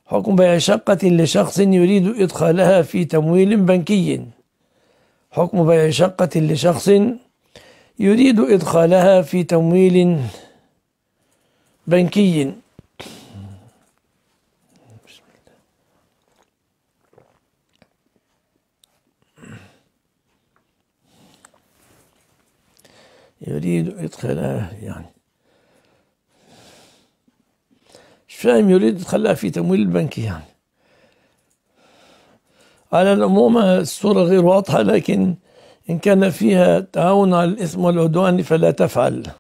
حكم بيع شقة لشخص يريد إدخالها في تمويل بنكي. حكم بيع شقة لشخص يريد إدخالها في تمويل بنكي. يريد إدخالها يعني مش فاهم، يريد إدخالها في تمويل البنكي يعني. على العموم الصورة غير واضحة، لكن إن كان فيها تعاون على الإثم والعدوان فلا تفعل.